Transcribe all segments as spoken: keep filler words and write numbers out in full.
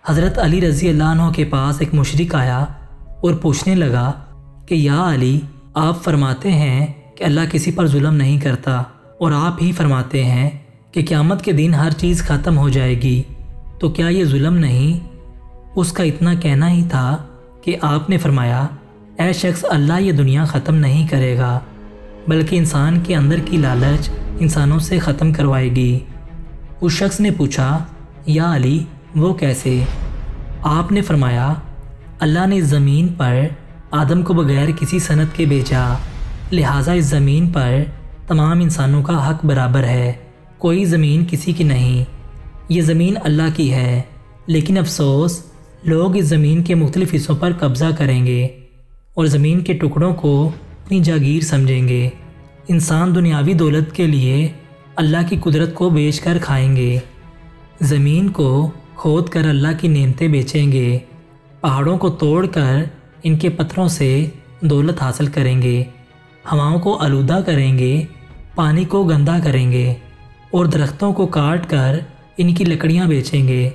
हज़रत अली रज़ी अल्लाह अन्हु के पास एक मुशरिक आया और पूछने लगा कि या अली, आप फरमाते हैं कि अल्लाह किसी पर जुल्म नहीं करता और आप ही फरमाते हैं कि क़यामत के दिन हर चीज़ ख़त्म हो जाएगी, तो क्या ये जुल्म नहीं? उसका इतना कहना ही था कि आपने फरमाया, ऐ शख्स, अल्लाह ये दुनिया ख़त्म नहीं करेगा बल्कि इंसान के अंदर की लालच इंसानों से ख़त्म करवाएगी। उस शख्स ने पूछा, या अली, वो कैसे? आपने फरमाया, अल्लाह ने इस ज़मीन पर आदम को बग़ैर किसी सनद के भेजा, लिहाजा इस ज़मीन पर तमाम इंसानों का हक बराबर है, कोई ज़मीन किसी की नहीं। ये ज़मीन अल्लाह की है, लेकिन अफसोस लोग इस ज़मीन के मुख्तलिफ़ हिस्सों पर कब्ज़ा करेंगे और ज़मीन के टुकड़ों को अपनी जागीर समझेंगे। इंसान दुनियावी दौलत के लिए अल्लाह की कुदरत को बेच कर खाएंगे, ज़मीन को खोद कर अल्लाह की नेमतें बेचेंगे, पहाड़ों को तोड़ कर इनके पत्थरों से दौलत हासिल करेंगे, हवाओं को आलूदा करेंगे, पानी को गंदा करेंगे और दरख्तों को काट कर इनकी लकड़ियाँ बेचेंगे।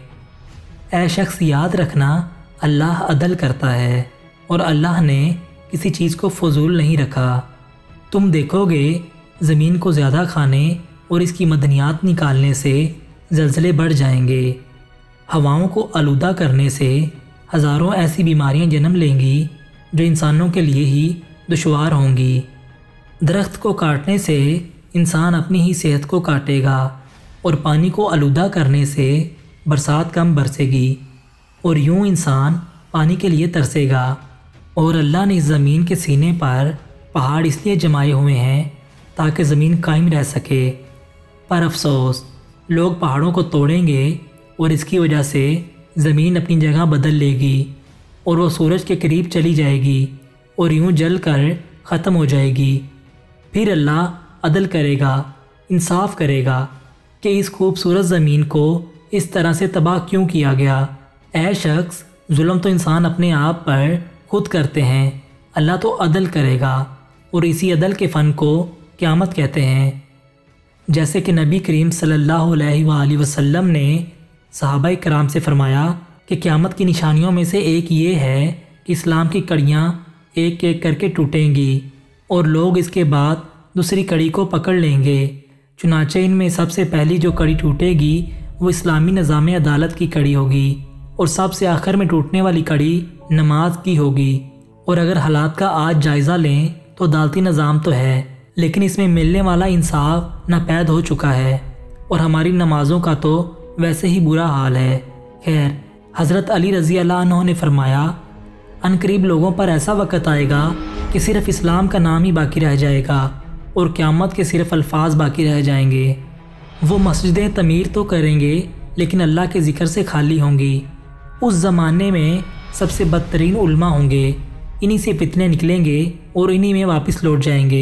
ऐ शख्स, याद रखना, अल्लाह अदल करता है और अल्लाह ने किसी चीज़ को फजूल नहीं रखा। तुम देखोगे ज़मीन को ज़्यादा खाने और इसकी मदनियात निकालने से ज़लज़ले बढ़ जाएंगे, हवाओं को आलूदा करने से हज़ारों ऐसी बीमारियां जन्म लेंगी जो इंसानों के लिए ही दुश्वार होंगी, दरख्त को काटने से इंसान अपनी ही सेहत को काटेगा और पानी को आलूदा करने से बरसात कम बरसेगी और यूं इंसान पानी के लिए तरसेगा। और अल्लाह ने इस ज़मीन के सीने पर पहाड़ इसलिए जमाए हुए हैं ताकि ज़मीन कायम रह सके, पर अफसोस लोग पहाड़ों को तोड़ेंगे और इसकी वजह से ज़मीन अपनी जगह बदल लेगी और वो सूरज के करीब चली जाएगी और यूं जल कर ख़त्म हो जाएगी। फिर अल्लाह अदल करेगा, इंसाफ करेगा कि इस खूबसूरत ज़मीन को इस तरह से तबाह क्यों किया गया। ऐ शख्स, जुल्म तो इंसान अपने आप पर खुद करते हैं, अल्लाह तो अदल करेगा और इसी अदल के फ़न को क़यामत कहते हैं। जैसे कि नबी करीम सल्लल्लाहु अलैहि वसल्लम ने सहाबाए कराम से फरमाया कि क़यामत की निशानियों में से एक ये है कि इस्लाम की कड़ियाँ एक एक करके टूटेंगी और लोग इसके बाद दूसरी कड़ी को पकड़ लेंगे। चुनाचे इनमें सबसे पहली जो कड़ी टूटेगी वो इस्लामी निज़ाम अदालत की कड़ी होगी और सबसे आखिर में टूटने वाली कड़ी नमाज की होगी। और अगर हालात का आज जायज़ा लें तो अदालती निज़ाम तो है, लेकिन इसमें मिलने वाला इंसाफ नापैद हो चुका है और हमारी नमाज़ों का तो वैसे ही बुरा हाल है। खैर, हज़रत अली रज़ी अल्लाह अन्हु ने फरमाया, अनकरीब लोगों पर ऐसा वक़्त आएगा कि सिर्फ़ इस्लाम का नाम ही बाकी रह जाएगा और क़यामत के सिर्फ़ अल्फाज बाकी रह जाएंगे। वो मस्जिदें तमीर तो करेंगे लेकिन अल्लाह के ज़िक्र से खाली होंगी। उस ज़माने में सबसे बदतरीन उल्मा होंगे, इन्हीं से फितने निकलेंगे और इन्हीं में वापस लौट जाएंगे।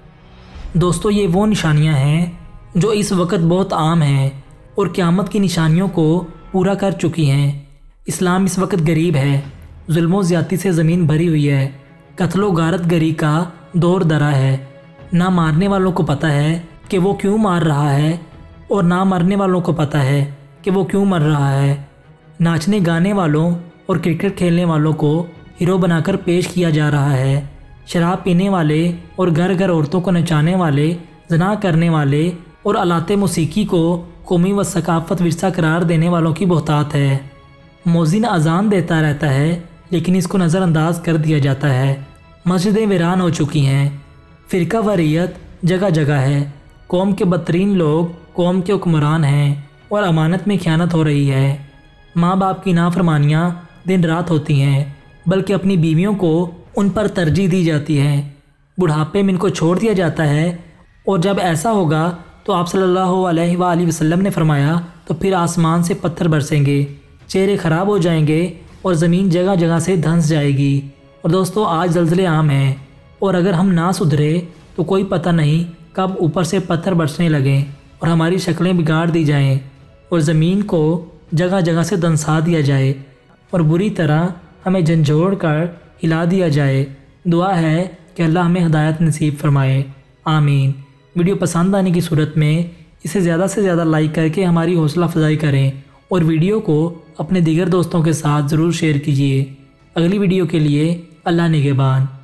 दोस्तों, ये वो निशानियां हैं जो इस वक्त बहुत आम हैं और क़यामत की निशानियों को पूरा कर चुकी हैं। इस्लाम इस वक्त गरीब है, जुल्म ज़्यादती से ज़मीन भरी हुई है, कत्लो गारत गरी का दौर दरा है। ना मारने वालों को पता है कि वो क्यों मार रहा है और ना मरने वालों को पता है कि वो क्यों मर रहा है। नाचने गाने वालों और क्रिकेट खेलने वालों को हीरो बनाकर पेश किया जा रहा है। शराब पीने वाले और घर घर औरतों को नचाने वाले, ज़ना करने वाले और आलाते मौसीकी को कौमी व सकाफ़त विरसा करार देने वालों की बहुतात है। मौज़िन अज़ान देता रहता है लेकिन इसको नज़रअंदाज कर दिया जाता है। मस्जिदें वीरान हो चुकी हैं, फ़िरका वरीयत जगह जगह है, कौम के बदतरीन लोग कौम के हुक्मरान हैं और अमानत में ख़यानत हो रही है। माँ बाप की नाफरमानियाँ दिन रात होती हैं, बल्कि अपनी बीवियों को उन पर तरजीह दी जाती है। बुढ़ापे में इनको छोड़ दिया जाता है और जब ऐसा होगा तो आप सल्लल्लाहु अलैहि वसल्लम ने फरमाया तो फिर आसमान से पत्थर बरसेंगे, चेहरे ख़राब हो जाएंगे और ज़मीन जगह जगह से धंस जाएगी। और दोस्तों, आज ज़लज़ले आम हैं और अगर हम ना सुधरे तो कोई पता नहीं कब ऊपर से पत्थर बरसने लगें और हमारी शक्लें बिगाड़ दी जाएं और ज़मीन को जगह जगह से धंसा दिया जाए और बुरी तरह हमें झंझोड़ कर हिला दिया जाए। दुआ है कि अल्लाह हमें हिदायत नसीब फरमाए, आमीन। वीडियो पसंद आने की सूरत में इसे ज़्यादा से ज़्यादा लाइक करके हमारी हौसला अफजाई करें और वीडियो को अपने दीगर दोस्तों के साथ ज़रूर शेयर कीजिए। अगली वीडियो के लिए अल्लाह निगहबान।